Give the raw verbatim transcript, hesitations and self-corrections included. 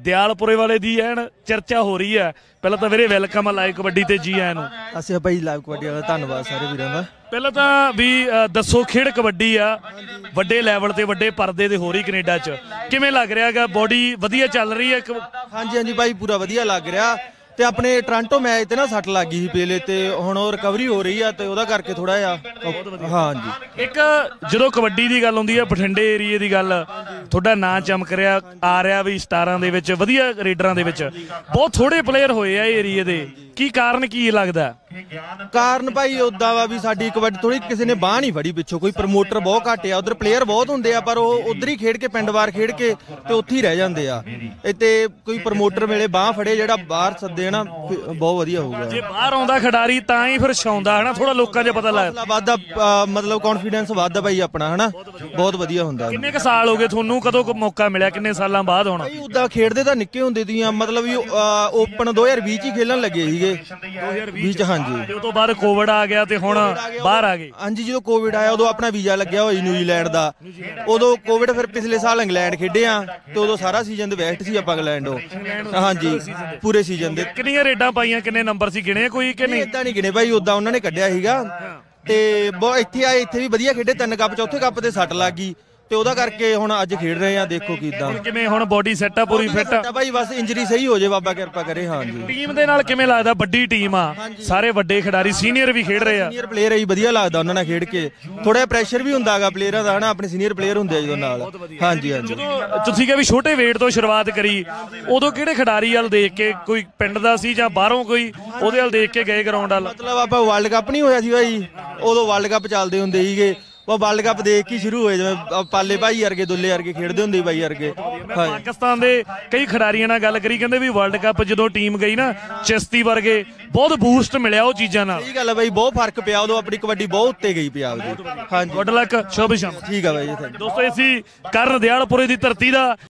ਦਿਆਲਪੁਰੇ ਵਾਲੇ ਦੀ ਐਨ ਚਰਚਾ ਹੋ ਰਹੀ ਹੈ। ਪਹਿਲਾਂ ਤਾਂ ਵੀਰੇ ਵੈਲਕਮ ਆ ਲਾਈਵ ਕਬੱਡੀ ਤੇ, ਜੀ ਆਇਆਂ ਨੂੰ। ਅਸੀਂ ਭਾਈ ਲਾਈਵ ਕਬੱਡੀ ਵਾਲਾ ਧੰਨਵਾਦ ਸਾਰੇ ਵੀਰਾਂ ਦਾ। ਪਹਿਲਾਂ ਤਾਂ ਵੀ ਅ, ਦੱਸੋ ਖੇਡ ਕਬੱਡੀ ਆ ਵੱਡੇ ਲੈਵਲ ਤੇ ਵੱਡੇ ਪਰਦੇ ਤੇ ਹੋ ਰਹੀ ਕੈਨੇਡਾ 'ਚ, ਕਿਵੇਂ ਲੱਗ ਰਿਹਾ ਹੈਗਾ? ਬੋਡੀ ਵਧੀਆ ਚੱਲ ਰਹੀ ਹੈ? ਹਾਂਜੀ ਹਾਂਜੀ ਭਾਈ ਪੂਰਾ ਵਧੀਆ ਲੱਗ ਰਿਹਾ। ਤੇ ਆਪਣੇ ਟੋਰਾਂਟੋ ਮੈਚ ਤੇ ਨਾ ਸੱਟ ਲੱਗ ਗਈ ਸੀ ਪਹਿਲੇ, ਤੇ ਹੁਣ ਉਹ ਰਿਕਵਰੀ ਹੋ ਰਹੀ ਆ, ਤੇ ਉਹਦਾ ਕਰਕੇ ਥੋੜਾ ਜਿਹਾ ਹਾਂਜੀ। ਇੱਕ ਜਦੋਂ ਕਬੱਡੀ ਦੀ ਗੱਲ ਹੁੰਦੀ ਹੈ, ਬਠਿੰਡੇ ਏਰੀਏ ਦੀ ਗੱਲ, ਤੁਹਾਡਾ ਨਾਂ ਚਮਕ ਰਿਹਾ ਆ ਰਿਹਾ ਵੀ ਸਟਾਰਾਂ ਦੇ ਵਿੱਚ, ਵਧੀਆ ਰੇਡਰਾਂ ਦੇ ਵਿੱਚ ਬਹੁਤ ਥੋੜੇ ਪਲੇਅਰ ਹੋਏ ਆ ਏਰੀਏ ਦੇ, ਕੀ ਕਾਰਨ ਕੀ ਲੱਗਦਾ? ਕਾਰਨ ਭਾਈ ਉਦਾਂ ਵਾ ਵੀ ਸਾਡੀ ਕਬੱਡੀ ਥੋੜੀ ਕਿਸੇ ਨੇ ਬਾਹ ਨਹੀਂ ਫੜੀ ਪਿੱਛੋਂ, ਕੋਈ ਪ੍ਰਮੋਟਰ ਬਹੁਤ ਘੱਟ ਆ, ਉਧਰ ਪਲੇਅਰ ਬਹੁਤ ਹੁੰਦੇ ਆ ਪਰ ਉਹ ਉਧਰ ਹੀ ਖੇਡ ਕੇ ਪਿੰਡ ਵਾਰ ਖੇਡ ਕੇ ਤੇ ਉੱਥੇ ਹੀ ਰਹਿ ਜਾਂਦੇ ਆ। ਤੇ ਕੋਈ ਪ੍ਰਮੋਟਰ ਵੇਲੇ ਬਾਹ ਫੜੇ ਜਿਹੜਾ ਬਾਹਰ ਸੱਦੇ ਨਾ, ਬਹੁਤ ਵਧੀਆ ਹੋਊਗਾ। ਜੇ ਬਾਹਰ ਆਉਂਦਾ ਖਿਡਾਰੀ ਤਾਂ ਹੀ ਫਿਰ ਛਾਉਂਦਾ ਹੈ ਨਾ, ਥੋੜਾ ਲੋਕਾਂ 'ਚ ਪਤਾ ਲੱਗਦਾ ਵੱਧਦਾ, ਮਤਲਬ ਕੌਨਫੀਡੈਂਸ ਵੱਧਦਾ ਭਾਈ ਆਪਣਾ, ਹਨਾ ਬਹੁਤ ਵਧੀਆ ਹੁੰਦਾ। ਕਿੰਨੇ ਕ ਸਾਲ ਹੋ ਗਏ ਤੁਹਾਨੂੰ, ਕਦੋਂ ਕੁ ਮੌਕਾ ਮਿਲਿਆ, ਕਿੰਨੇ ਸਾਲਾਂ ਬਾਅਦ ਹੋਣਾ? ਭਾਈ ਉਦਾਂ ਖੇਡਦੇ ਤਾਂ ਨਿੱਕੇ ਹੁੰਦੇ ਦੀ ਆ, ਮਤਲਬ ਵੀ ਓਪਨ ਦੋ ਹਜ਼ਾਰ ਵੀਹ 'ਚ ਹੀ ਖੇਲਣ ਲੱਗੇ ਸੀਗੇ, ਦੋ ਹਜ਼ਾਰ ਵੀਹ 'ਚ। ਹਾਂਜੀ, ਤੇ ਉਸ ਤੋਂ ਬਾਅਦ ਕੋਵਿਡ ਆ ਗਿਆ ਤੇ ਹੁਣ ਬਾਹਰ ਆ ਗਏ। ਹਾਂਜੀ, ਜਦੋਂ ਕੋਵਿਡ ਆਇਆ ਉਦੋਂ ਆਪਣਾ ਵੀਜ਼ਾ ਲੱਗਿਆ ਹੋਇਆ ਨਿਊਜ਼ੀਲੈਂਡ ਦਾ, ਉਦੋਂ ਕੋਵਿਡ, ਫਿਰ ਪਿਛਲੇ ਸਾਲ ਇੰਗਲੈਂਡ ਖੇਡੇ ਆ, ਤੇ ਉਦੋਂ ਸਾਰਾ ਸੀਜ਼ਨ ਦੇ ਵੈਸਟ ਸੀ ਆਪਾਂ ਇੰਗਲੈਂਡ। ਹਾਂਜੀ, ਪੂਰੇ ਸੀਜ਼ਨ ਦੇ। ਕਿੰਨੀਆਂ ਰੇਡਾਂ ਪਾਈਆਂ, ਕਿੰਨੇ ਨੰਬਰ ਸੀ, ਗਿਣੇ ਕੋਈ ਕਿ ਨਹੀਂ? ਇਦਾਂ ਨਹੀਂ ਗਿਣੇ ਭਾਈ, ਉਦਾਂ ਉਹਨਾਂ ਨੇ ਕੱਢਿਆ ਸੀਗਾ। ਤੇ ਬਹੁਤ ਇੱਥੇ ਆਏ, ਇੱਥੇ ਵੀ ਵਧੀਆ ਖੇਡੇ, ਤਿੰਨ ਕੱਪ, ਚੌਥੇ ਕੱਪ ਤੇ ਸੱਟ ਲੱਗ ਗਈ, ਤੇ ਉਹਦਾ ਕਰਕੇ ਹੁਣ ਅੱਜ ਖੇਡ ਰਹੇ ਆ। ਦੇਖੋ ਕਿਦਾਂ ਕਿਵੇਂ ਹੁਣ ਬੋਡੀ ਸੈੱਟ ਆ, ਪੂਰੀ ਫਿੱਟ ਆ ਭਾਈ, ਬਸ ਇੰਜਰੀ ਸਹੀ ਹੋ ਜੇ, ਬਾਬਾ ਕਿਰਪਾ ਕਰੇ। ਹਾਂਜੀ, ਟੀਮ ਦੇ ਨਾਲ ਕਿਵੇਂ ਲੱਗਦਾ? ਵੱਡੀ ਟੀਮ ਆ, ਸਾਰੇ ਵੱਡੇ ਖਿਡਾਰੀ, ਸੀਨੀਅਰ ਵੀ ਖੇਡ ਰਹੇ ਆ। ਸੀਨੀਅਰ ਪਲੇਅਰ ਹੀ ਵਧੀਆ ਲੱਗਦਾ ਉਹਨਾਂ ਨਾਲ ਖੇਡ ਕੇ, ਥੋੜਾ ਜਿਹਾ ਪ੍ਰੈਸ਼ਰ ਵੀ ਹੁੰਦਾ ਹੈਗਾ ਪਲੇਅਰਾਂ ਦਾ, ਹਨਾ ਆਪਣੇ ਸੀਨੀਅਰ ਪਲੇਅਰ ਹੁੰਦੇ ਆ ਜਦੋਂ ਨਾਲ। ਹਾਂਜੀ ਹਾਂਜੀ। ਜਦੋਂ ਤੁਸੀਂ ਕਿਹਾ ਵੀ ਛੋਟੇ ਵੇਟ ਤੋਂ ਸ਼ੁਰੂਆਤ ਕਰੀ, ਉਦੋਂ ਕਿਹੜੇ ਖਿਡਾਰੀ ਵੱਲ ਦੇਖ ਕੇ, ਕੋਈ ਪਿੰਡ ਦਾ ਸੀ ਜਾਂ ਬਾਹਰੋਂ ਕੋਈ, ਉਹਦੇ ਵੱਲ ਦੇਖ ਕੇ ਗਏ ਗਰਾਊਂਡ ਵੱਲ? ਮਤਲਬ ਆਪਾਂ ਵਰਲਡ ਕੱਪ ਨਹੀਂ ਹੋਇਆ ਸੀ ਭਾਈ, ਉਦੋਂ ਵਰਲਡ ਕੱਪ ਚੱਲਦੇ ਹੁੰਦੇ ਸੀਗੇ, ਉਹ ਵਰਲਡ ਕੱਪ ਦੇਖ ਕੇ ਸ਼ੁਰੂ ਹੋਏ, ਜਿਵੇਂ ਪਾਲੇ ਭਾਈ ਵਰਗੇ, ਦੁੱਲੇ ਵਰਗੇ ਖੇਡਦੇ ਹੁੰਦੇ ਬਾਈ ਵਰਗੇ। ਪਾਕਿਸਤਾਨ ਦੇ ਕਈ ਖਿਡਾਰੀਆਂ ਨਾਲ ਗੱਲ ਕਰੀ, ਕਹਿੰਦੇ ਵੀ ਵਰਲਡ ਕੱਪ ਜਦੋਂ ਟੀਮ ਗਈ ਨਾ, ਚਿਸ਼ਤੀ ਵਰਗੇ, ਬਹੁਤ ਬੂਸਟ ਮਿਲਿਆ ਉਹ ਚੀਜ਼ਾਂ ਨਾਲ। ਸਹੀ ਗੱਲ ਹੈ ਬਾਈ, ਬਹੁਤ ਫਰਕ ਪਿਆ, ਉਦੋਂ ਆਪਣੀ ਕਬੱਡੀ ਬਹੁਤ ਉੱਤੇ ਗਈ ਪੰਜਾਬ ਦੀ। ਹਾਂਜੀ, ਗੁੱਡ ਲੱਕ, ਸ਼ੁਭ ਸ਼ਾਮ। ਠੀਕ ਆ ਬਾਈ ਜੀ, ਦੋਸਤੋ ਅਸੀਂ ਕਰਨ ਦਿਆਲਪੁਰੇ ਦੀ ਧਰਤੀ ਦਾ